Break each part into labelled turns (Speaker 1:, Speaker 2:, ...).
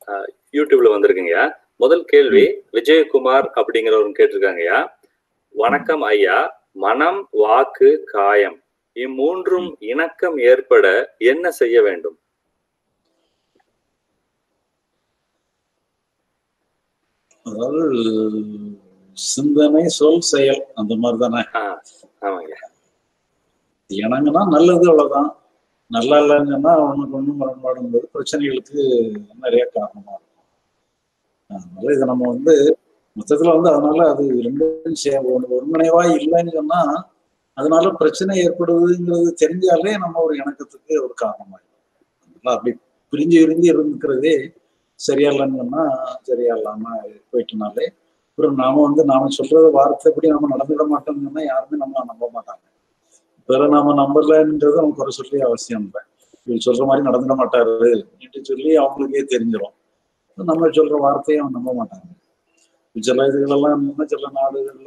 Speaker 1: யூடியூப்ல வந்திருக்குங்கய்யா. முதல் கேள்வி விஜயகுமார் அப்படிங்கிறவங்க கேட்டிருக்காங்கய்யா. வணக்கம் ஐயா, மனம், வாக்கு, காயம் இம்மூன்றும் இணக்கம் ஏற்பட என்ன செய்ய வேண்டும்?
Speaker 2: அதாவது சிந்தனை, சொல், செயல் அந்த மாதிரி தானே.
Speaker 1: ஆமாங்க.
Speaker 2: இணங்குனா நல்லது, அவ்வளவுதான். நல்லா இல்லைங்கன்னா அவனுக்கு ஒன்றும் முரண்பாடுங்கிறது பிரச்சனைகளுக்கு நிறைய காரணமா இருக்கும். அதனால இதை நம்ம மொத்தத்துல அதனால அது ரெண்டும் ஒருங்கிணைவா இல்லைன்னு சொன்னா அதனால பிரச்சனை ஏற்படுவதுங்கிறது தெரிஞ்சாலே நம்ம ஒரு இணக்கத்துக்கு ஒரு காரணமாயிடும். அதனால அப்படி பிரிஞ்சு இருந்துக்கிறதே சரியா இல்லைன்னு சொன்னா சரியா இல்லாம போயிட்டனாலே அப்புறம் நாம சொல்றது வார்த்தைப்படி நம்ம நடந்துட மாட்டோம்னு சொன்னா யாருமே நம்ம நம்ப மாட்டாங்க. பிற நாம நம்பலன்றது அவங்க குறை சொல்லி அவசியம் இல்லை. இவர் சொல்ற மாதிரி நடந்துட மாட்டாரு சொல்லி அவங்களுக்கே தெரிஞ்சிடும். நம்ம சொல்ற வார்த்தையை அவங்க நம்ப மாட்டாங்க. சில இதுகளெல்லாம் சில நாடுகள்ல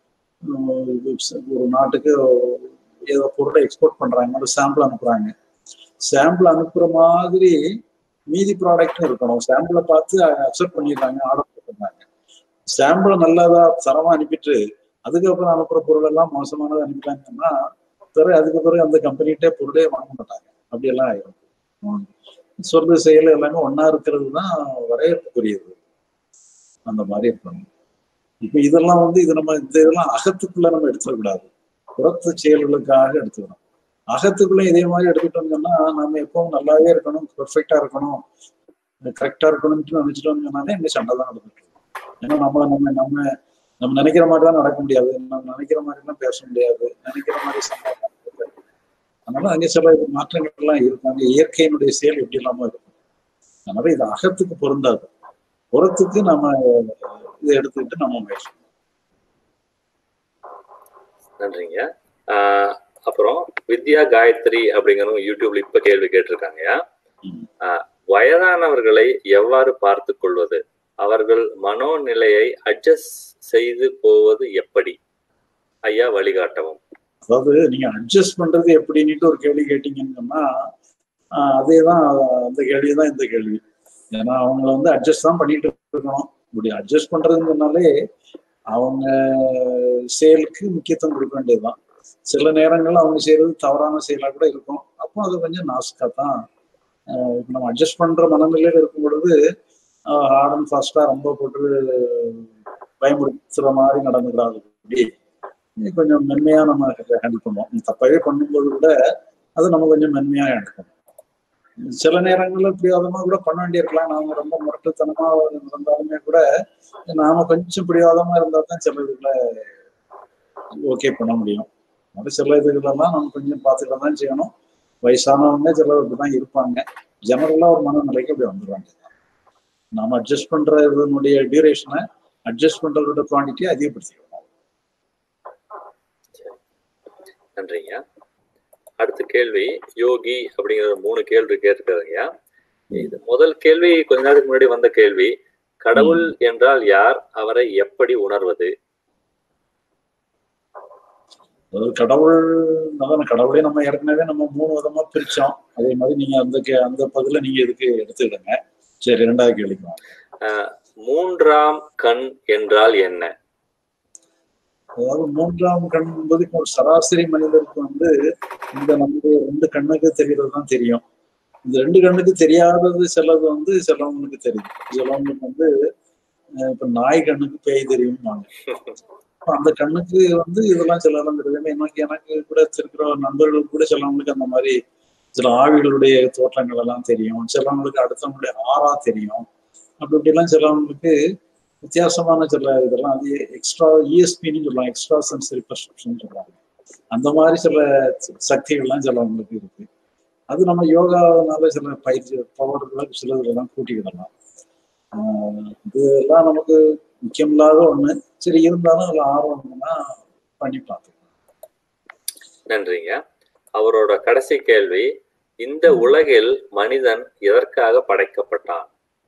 Speaker 2: ஒரு நாட்டுக்கு ஏதோ பொருளை எக்ஸ்போர்ட் பண்றாங்க, ஒரு சாம்பிள் அனுப்புறாங்க. சாம்பிள் அனுப்புற மாதிரி மீதி ப்ராடக்ட்டும் இருக்கணும். சாம்பிளை பார்த்து அக்செப்ட் பண்ணிடுறாங்க, ஆர்டர் போட்டுறாங்க. சாம்பிளை நல்லாதா தரமா அனுப்பிட்டு அதுக்கப்புறம் அனுப்புற பொருள் எல்லாம் மோசமானதை அனுப்பிட்டாங்கன்னா அதுக்கு பிறகு அந்த கம்பெனிகிட்டே பொருளே வாங்க மாட்டாங்க. அப்படியெல்லாம் ஆயிடும். சொல்ற செயல் எல்லாமே ஒன்னா இருக்கிறது தான் வரையறுப்புக்குரியது. அந்த மாதிரி இருக்கணும். இப்ப இதெல்லாம் இது நம்ம இதெல்லாம் அகத்துக்குள்ள நம்ம எடுத்துடக்கூடாது, புறத்து செயல்களுக்காக எடுத்துக்கணும். அகத்துக்குள்ள இதே மாதிரி எடுத்துட்டோம்னு சொன்னா நம்ம எப்பவும் நல்லாவே இருக்கணும், பெர்ஃபெக்டா இருக்கணும், கரெக்டா இருக்கணும்னு நினைச்சிட்டோம்னு சொன்னாலே எங்க சண்டை தான் நடந்துட்டு இருக்கோம். ஏன்னா நம்ம நினைக்கிற மாதிரி தான் நடக்க முடியாது, நம்ம நினைக்கிற மாதிரி எல்லாம் பேச முடியாது, நினைக்கிற மாதிரி சண்டை. அதனால அங்கே சில மாற்றங்கள் எல்லாம் இருக்கும். அங்கே இயற்கையினுடைய செயல் எப்படி இல்லாம இருக்கும். அதனால இது அகத்துக்கு பொருந்தாது, புறத்துக்கு நம்ம இதை எடுத்துக்கிட்டு நம்ம முயற்சி.
Speaker 1: நன்றிங்க. அப்புறம் வித்யா காயத்ரி அப்படிங்கிறவங்க யூடியூப்ல இப்ப கேள்வி கேட்டிருக்காங்கயா. வயதானவர்களை எவ்வாறு பார்த்து கொள்வது, அவர்கள் மனோநிலையை அட்ஜஸ்ட் செய்து போவது எப்படி ஐயா, வழிகாட்டவும்.
Speaker 2: அதாவது நீங்க அட்ஜஸ்ட் பண்றது எப்படின்னுட்டு ஒரு கேள்வி கேட்டீங்கன்னு சொன்னா அதேதான் அந்த கேள்விதான் இந்த கேள்வி. ஏன்னா அவங்க அட்ஜஸ்ட் தான் பண்ணிட்டு இருக்கணும். இப்படி அட்ஜஸ்ட் பண்றதுன்னு சொன்னாலே அவங்க செயலுக்கு முக்கியத்துவம் கொடுக்க வேண்டியதுதான். சில நேரங்கள்ல அவங்க செய்யறது தவறான செயலா கூட இருக்கும். அப்போ அது கொஞ்சம் நாசுக்கா தான். நம்ம அட்ஜஸ்ட் பண்ற மனநிலையில இருக்கும் பொழுது ஹார்ட் அண்ட் ஃபாஸ்டா ரொம்ப போட்டு பயமுறுத்துற மாதிரி நடந்துக்கிறாங்க. அப்படி கொஞ்சம் மென்மையா நம்ம ஹேண்டில் பண்ணுவோம். தப்பாவே பண்ணும்போது கூட அது நம்ம கொஞ்சம் மென்மையா ஹேண்டில் பண்ணுவோம். சில நேரங்கள்ல பிடிவாதமா கூட பண்ண வேண்டியிருக்கலாம். நாம ரொம்ப முரட்டுத்தனமா இருந்தாலுமே கூட நாம கொஞ்சம் பிடிவாதமா இருந்தா தான் சில இதுல ஓகே பண்ண முடியும். அது சில இதுகளெல்லாம் நம்ம கொஞ்சம் பார்த்துட்டு தான் செய்யணும். வயசானவங்க சிலருக்கு தான் இருப்பாங்க. ஜெனரலா ஒரு மனநிலைக்கு அப்படி வந்துடுவாங்க. நாம அட்ஜஸ்ட் பண்ற இதனுடைய டியூரேஷனை அட்ஜஸ்ட் பண்றதோட குவான்டிட்டியை அதிகப்படுத்திக்கணும்.
Speaker 1: நன்றிங்க. அடுத்த கேள்வி யோகி அப்படிங்கிற 3 கேள்வி கேட்டிருக்காருங்கய்யா. இது முதல் கேள்வி கொஞ்ச நேரத்துக்கு முன்னாடி வந்த கேள்வி, கடவுள் என்றால் யார், அவரை எப்படி உணர்வது?
Speaker 2: கடவுளே நம்ம ஏற்கனவே நம்ம 3 விதமா பிரிச்சோம். அதே மாதிரி நீங்க அந்த பதில நீங்க இதுக்கு எடுத்துக்கிடுங்க. சரி, 2வது கேள்விக்கு.
Speaker 1: 3ஆம் கண் என்றால் என்ன?
Speaker 2: அதாவது 3ஆம் கண் என்பது ஒரு சராசரி மனிதருக்கு இந்த நம்முடைய 2 கண்ணுக்கு தெரியறது தான் தெரியும். இந்த 2 கண்ணுக்கு தெரியாதது சிலது சிலவங்களுக்கு தெரியும். சிலவங்களுக்கு இப்ப நாய் கண்ணுக்கு பேய் தெரியும். அந்த கண்ணுக்கு இதெல்லாம் சிலதெல்லாம் தெரியும். எனக்கு கூட இருக்கிற நண்பர்களுக்கு கூட சிலவங்களுக்கு அந்த மாதிரி சில ஆவிகளுடைய தோற்றங்கள் எல்லாம் தெரியும். சிலவங்களுக்கு அடுத்தவங்களுடைய ஆறா தெரியும். அப்படி எல்லாம் சிலவங்களுக்கு வித்தியாசமான சில இதெல்லாம் எக்ஸ்ட்ரா இஎஸ்பின்னு சொல்லுவாங்க, எக்ஸ்ட்ரா சென்சரி பர்செப்ஷன் சொல்லுவாங்க. அந்த மாதிரி சில சக்திகள்லாம் சிலவங்களுக்கு இருக்கு. அது நம்ம யோகானால சில பயிற்சி பவர்களை சில இதெல்லாம் கூட்டிக்கிடலாம். இதெல்லாம் நமக்கு முக்கியமில்லாத ஒண்ணு. சரி, இருந்தாலும் அதுல ஆர்வம்னா பண்ணி பார்த்துக்கலாம்.
Speaker 1: நன்றிங்க. அவரோட கடைசி கேள்வி, இந்த உலகில் மனிதன் எதற்காக படைக்கப்பட்டான்?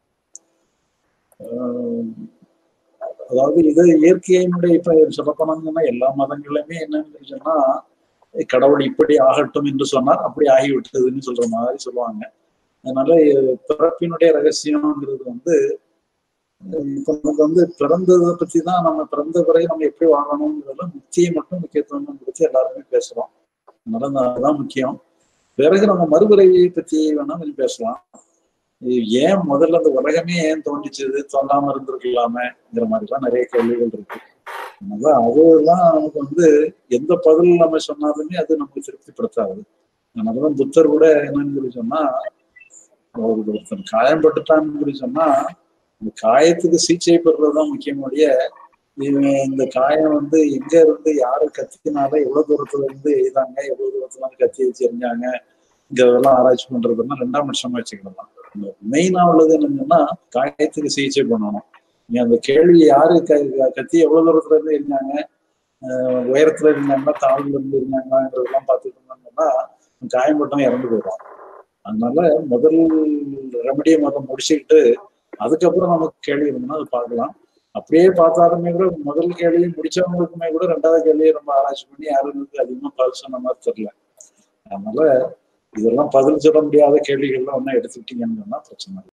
Speaker 2: அதாவது இது இயற்கையினுடைய இப்ப சொல்லப்போனாங்கன்னா எல்லா மதங்களுமே என்னன்னு சொன்னா கடவுள் இப்படி ஆகட்டும் என்று சொன்னார், அப்படி ஆகிவிட்டதுன்னு சொல்ற மாதிரி சொல்லுவாங்க. அதனால பிறப்பினுடைய ரகசியம்ங்கிறது வந்து இப்ப நமக்கு வந்து பிறந்ததை பத்தி தான், நம்ம பிறந்த பிறகு நம்ம எப்படி வாழணுங்கிறத முக்கிய மட்டும் முக்கியத்துவம் கொடுத்து எல்லாருமே பேசுறோம். அதனால அதுதான் முக்கியம். பிறகு நம்ம மறுபிறவியை பத்தி வேணா கொஞ்சம் பேசலாம். ஏன் முதல்ல அந்த உலகமே ஏன் தோன்றிச்சது, தோன்றாம இருந்திருக்கலாமேங்கிற மாதிரிலாம் நிறைய கேள்விகள் இருக்கு. அதனால அதெல்லாம் நமக்கு வந்து எந்த பதில் நம்ம சொன்னாலுமே அது நமக்கு திருப்திப்படுத்தாது. அதனாலதான் புத்தர் கூட என்னன்னு சொல்லி சொன்னா, ஒருத்தன் காயம்பட்டுட்டான்னு சொல்லி சொன்னா இந்த காயத்துக்கு சிகிச்சை பெறுறதுதான் முக்கியமுடைய, இந்த காயம் வந்து எங்க இருந்து யாரு கத்தினால எவ்வளவு தூரத்துல இருந்து எழுதாங்க, எவ்வளவு தூரத்துல இருந்து கத்தி வச்சு எரிஞ்சாங்க, இதெல்லாம் ஆராய்ச்சி பண்றதுன்னா 2ஆம் பட்சமா வச்சுக்கலாம். மெயினா உள்ளது என்னன்னா காயத்துக்கு சிகிச்சை பண்ணணும். நீ அந்த கேள்வி யாரு கத்தி எவ்வளவு தூரத்துல இருந்து எரிஞ்சாங்க, உயரத்துல இருந்தாங்கன்னா தாழ்வுல இருந்து இருந்தாங்கிறதெல்லாம் பார்த்துட்டு இருந்தாங்கன்னா காயம்பட்டம் இறந்து போயிடும். அதனால முதல் ரெமடியை முடிச்சுக்கிட்டு அதுக்கப்புறம் நமக்கு கேள்வி இருந்ததுன்னா அது பார்க்கலாம். அப்படியே பார்த்தாலுமே கூட முதல் கேள்வி முடிச்சவங்களுக்குமே கூட 2வது கேள்வியை ரொம்ப ஆராய்ச்சி பண்ணி யாரும் அதிகமா பதில் சொன்ன மாதிரி தெரியல. அதனால இதெல்லாம் பதில் சொல்ல முடியாத கேள்விகள்லாம் ஒன்னும் எடுத்துக்கிட்டீங்கன்னா பிரச்சனை இல்லை.